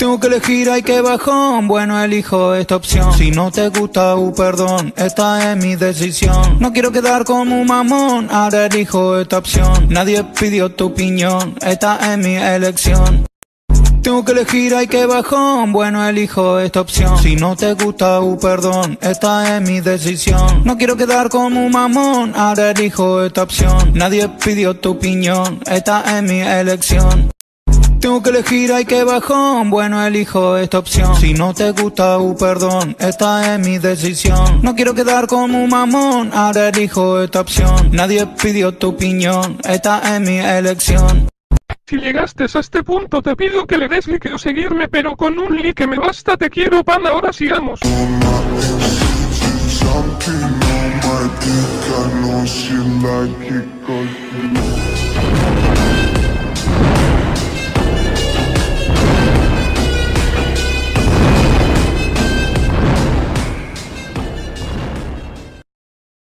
Tengo que elegir, hay que bajón. Bueno, elijo esta opción. Si no te gusta, perdón, esta es mi decisión. No quiero quedar como un mamón, ahora elijo esta opción. Nadie pidió tu opinión, esta es mi elección. Tengo que elegir, hay que bajón. Bueno, elijo esta opción. Si no te gusta, perdón, esta es mi decisión. No quiero quedar como un mamón, ahora elijo esta opción. Nadie pidió tu opinión, esta es mi elección. Tengo que elegir, hay que bajón. Bueno, elijo esta opción. Si no te gusta, perdón, esta es mi decisión. No quiero quedar como un mamón, ahora elijo esta opción. Nadie pidió tu opinión, esta es mi elección. Si llegaste a este punto te pido que le des like o seguirme, pero con un like me basta. Te quiero, pan, ahora sigamos. Something